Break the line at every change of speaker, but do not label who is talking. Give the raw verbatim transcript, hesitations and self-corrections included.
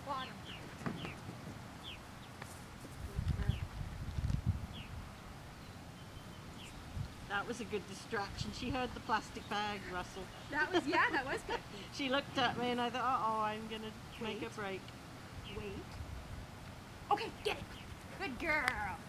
bottom.
That was a good distraction. She heard the plastic bag rustle.
That was, yeah, that was good.
She looked at me and I thought, uh oh, I'm going to make
Wait.
a break.
Wait. Okay, get it. Good girl.